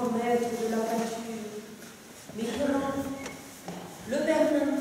maître de la peinture. Mais comment? Le Berlin.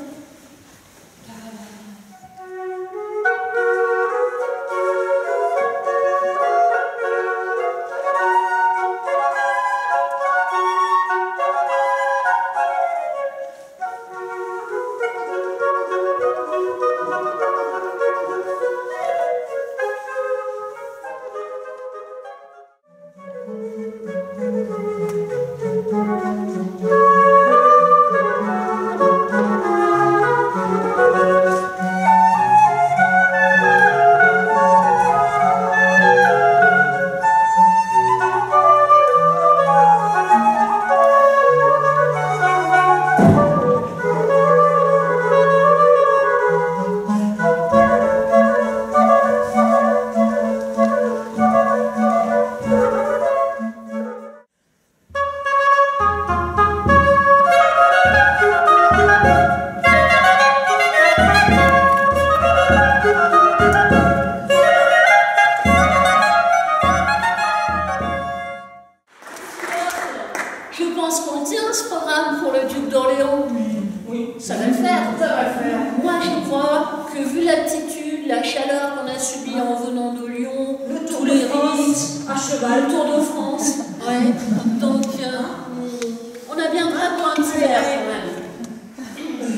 Je pense qu'on tient ce programme pour le duc d'Orléans. Oui, ça va le faire. Ça va le faire. Moi, je crois que vu l'altitude, la chaleur qu'on a subie en venant de Lyon, tous les rites, à cheval, le Tour de France, ouais. Donc, on a bien droit pour un petit verre quand même.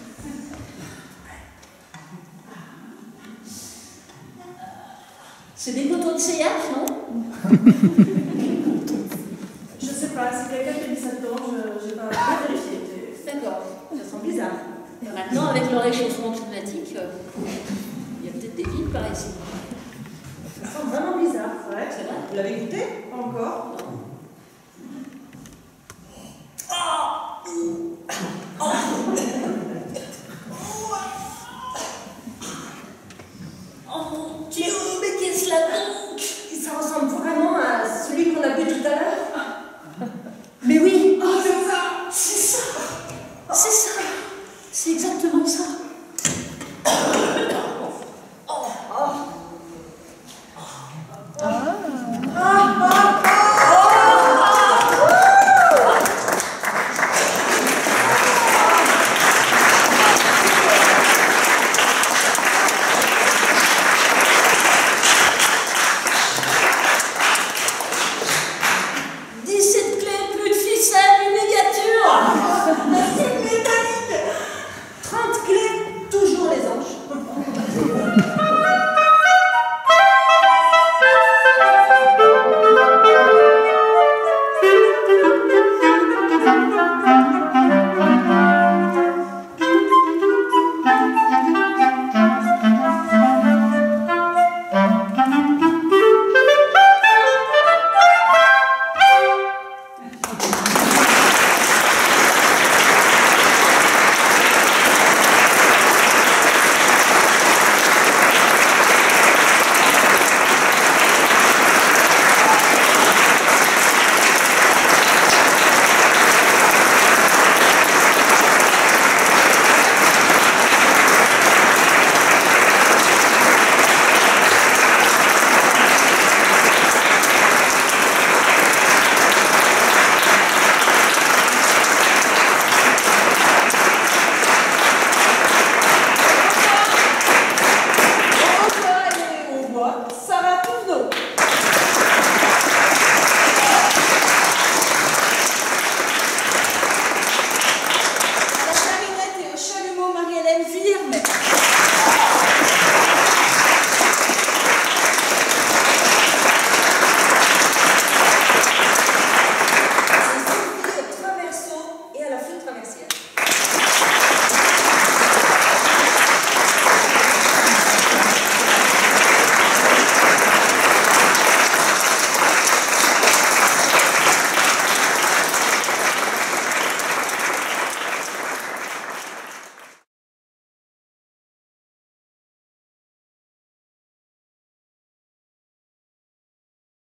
C'est des poteaux de Seillac, non? Je sais pas, si quelqu'un qui a dit ça dedans, je n'ai pas vérifié. D'accord. Ça sent bizarre. Maintenant, avec le réchauffement climatique, il y a peut-être des villes par ici. Ça sent vraiment bizarre, c'est vrai. C'est vrai? Vous l'avez goûté? Pas encore. Non.